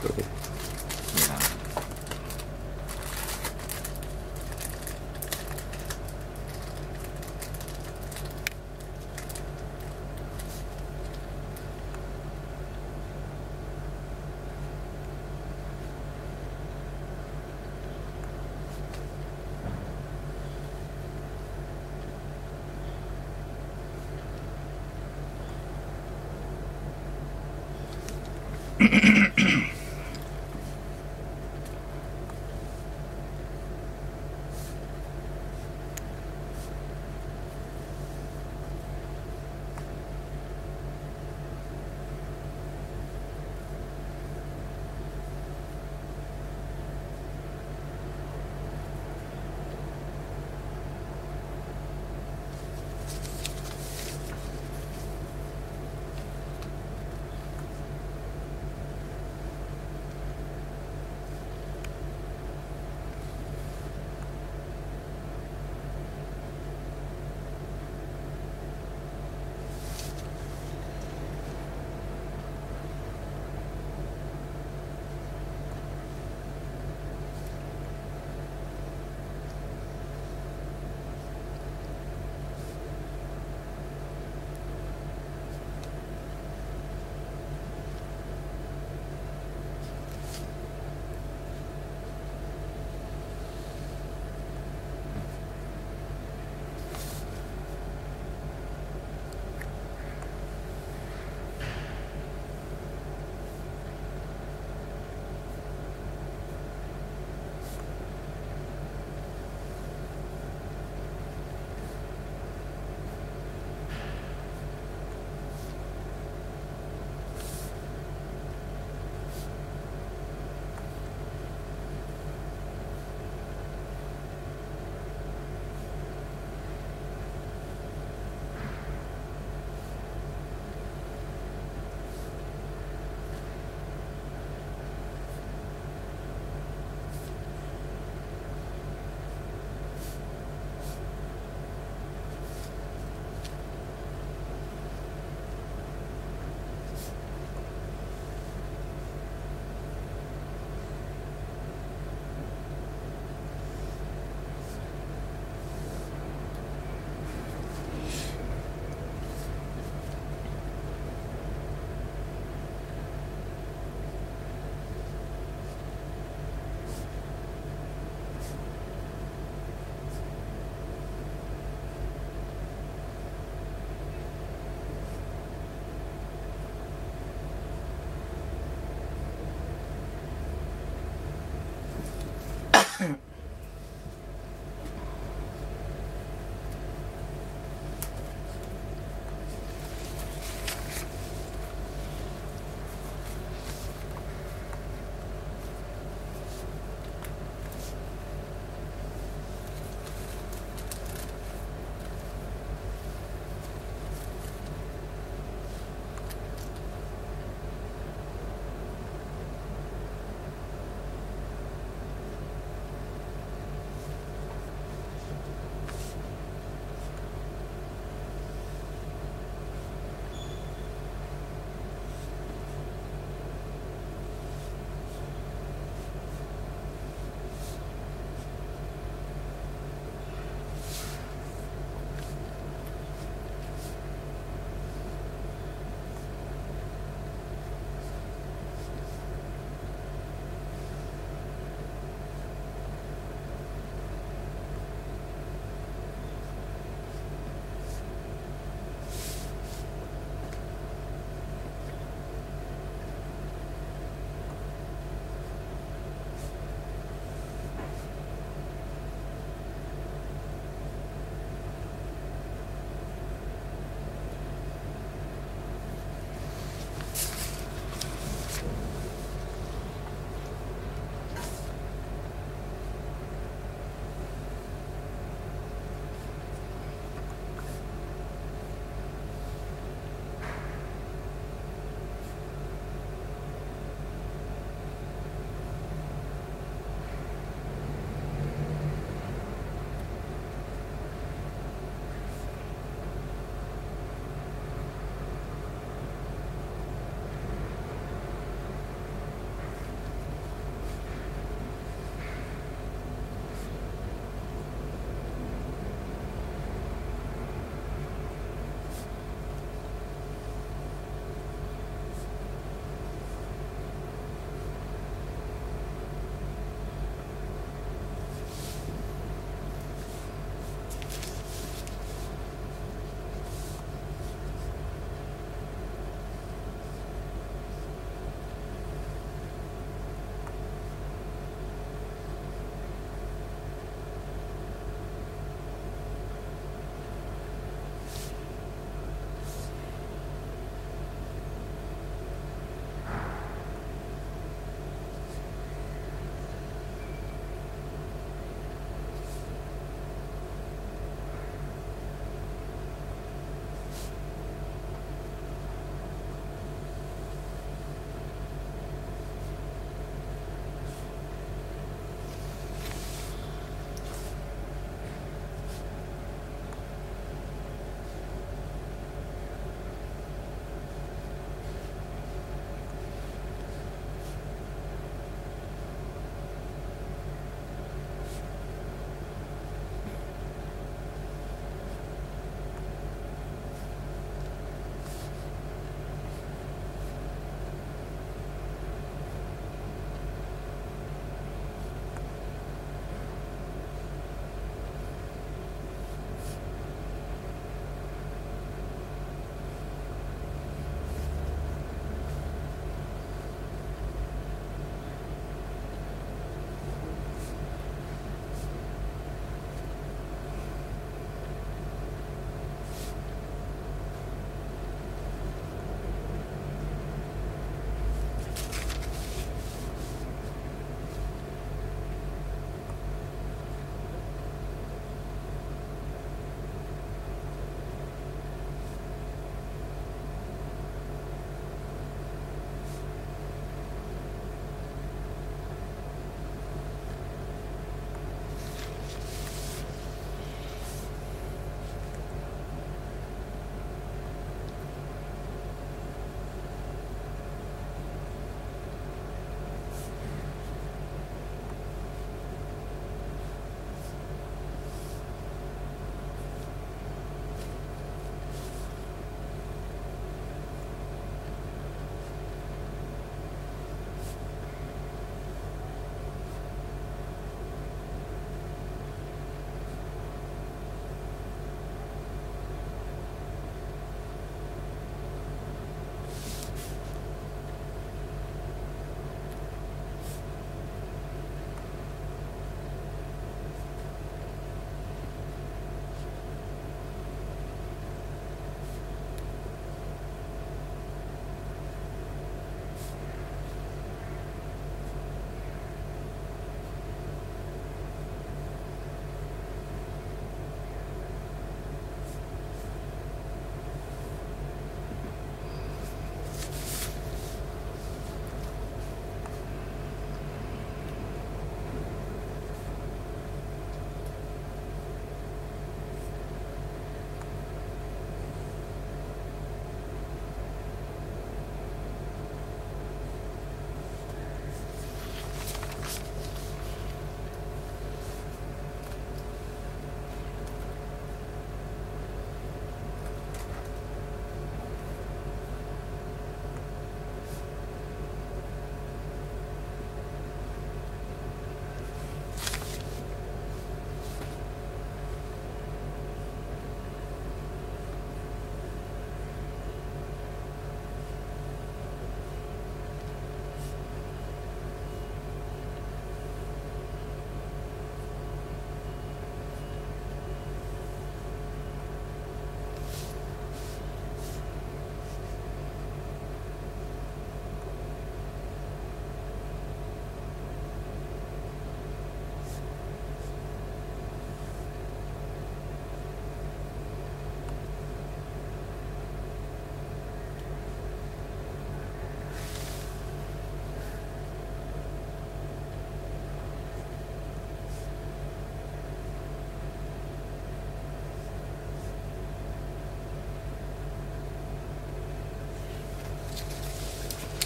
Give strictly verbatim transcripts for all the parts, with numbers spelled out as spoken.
così.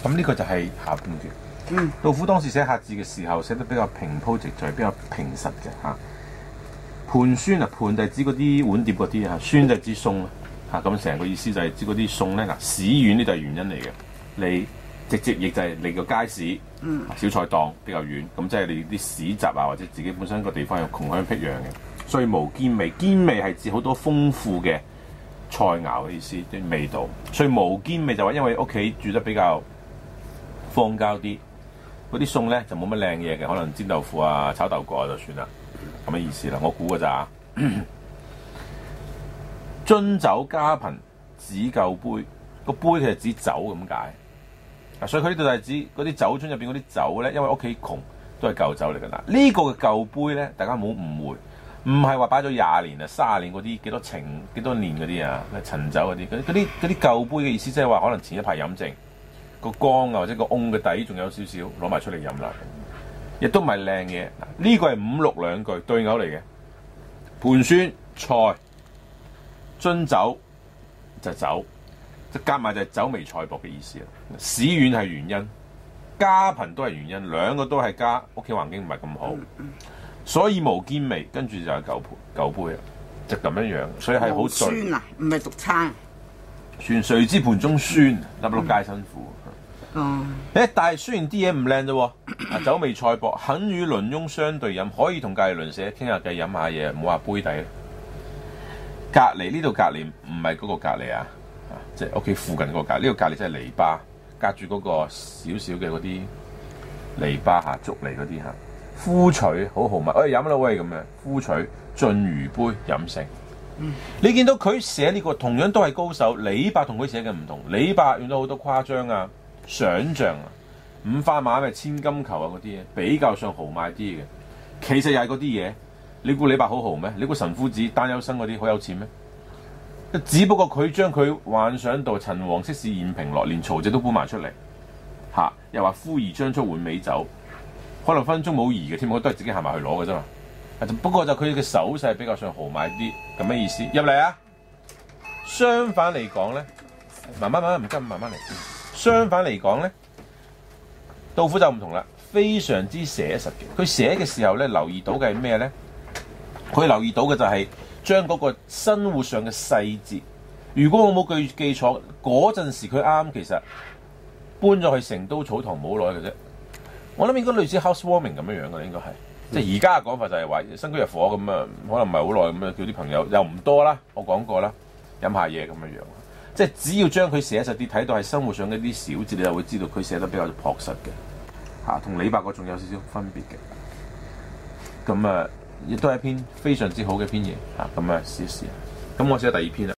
咁呢個就係下半段。 嗯， 杜甫當時寫客字嘅時候，寫得比較平鋪直敍，比較平實嘅嚇。盤宣啊，盤就係指嗰啲碗碟嗰啲啊，宣就係指餸啦嚇。咁成個意思就係指嗰啲餸咧。嗱，市遠呢就係原因嚟嘅。你直接亦就係你個街市， 嗯， 小菜檔比較遠，咁即係你啲市集啊，或者自己本身個地方有窮鄉僻壤嘅，所以無兼味。兼味係指好多豐富嘅菜肴嘅意思，啲味道。所以無兼味就話因為屋企住得比較荒郊啲。嗰啲餸咧就冇乜靚嘢嘅，可能煎豆腐啊、炒豆角啊就算啦，咁嘅意思啦。我估㗎咋？樽酒家貧指舊杯，個杯其實指酒咁解。啊，所以佢呢度就係指嗰啲酒樽入邊嗰啲酒咧，因為屋企窮都係舊酒嚟㗎啦。呢個嘅舊杯咧，大家唔好誤會，唔係話擺咗廿年啊、卅年嗰啲幾多程幾多年嗰啲啊，陳酒嗰啲，嗰啲嗰啲舊杯嘅意思，即係話可能前一排飲剩。個缸啊，或者個甕嘅底仲有少少，攞埋出嚟飲啦。亦都唔係靚嘢。呢個係五六兩句對偶嚟嘅。盤宣菜，樽酒就酒，即係夾埋就係酒微菜薄嘅意思啦。市遠係原因，家貧都係原因，兩個都係家屋企環境唔係咁好，所以無兼味。跟住就係舊盤舊杯啊，就咁樣樣，所以係好宣啊，唔係讀餐。 宣誰知盤中飧，粒粒皆辛苦。 哦， 誒，但係雖然啲嘢唔靚啫喎，啊酒味菜薄，肯與鄰翁相對飲，可以同隔離鄰舍傾下偈飲下嘢，唔好話杯底。隔離呢度隔離唔係嗰個隔離啊，即係屋企附近嗰個隔離，呢、這個隔離即係籬笆，隔住嗰個少少嘅嗰啲籬笆嚇，竹籬嗰啲嚇。夫取好豪邁，喂飲啦喂咁樣，夫取盡餘杯飲勝。嗯、你見到佢寫呢、這個同樣都係高手，李白同佢寫嘅唔同，李白用咗好多誇張啊。想像啊，五花馬咩千金裘啊嗰啲嘢比較上豪邁啲嘅，其實又係嗰啲嘢。你估李白好豪咩？你估神夫子丹丘生嗰啲好有錢咩？只不過佢將佢幻想到陳王昔是宴平樂，連曹植都搬埋出嚟嚇、啊，又話夫兒將出換美酒，可能分分鐘冇兒嘅添，我都係自己行埋去攞嘅啫嘛。不過就佢嘅手勢比較上豪邁啲咁嘅意思。入嚟啊！相反嚟講咧，慢慢慢慢唔急，慢慢嚟。相反嚟講咧，杜甫就唔同啦，非常之寫實嘅。佢寫嘅時候咧，留意到嘅係咩咧？佢留意到嘅就係將嗰個生活上嘅細節。如果我冇記記錯，嗰陣時佢啱其實搬咗去成都草堂冇耐嘅啫。我諗應該類似 housewarming 咁樣樣嘅，應該係。嗯、即係而家嘅講法就係話新居入伙咁啊，可能唔係好耐咁啊，叫啲朋友又唔多啦。我講過啦，飲下嘢咁樣樣。即係只要將佢寫實啲，睇到係生活上嘅啲小節，你就會知道佢寫得比較樸實嘅，嚇同李白嗰種有少少分別嘅。咁啊，亦都係一篇非常之好嘅篇嘢嚇。咁啊，試一試。咁我寫第二篇啦。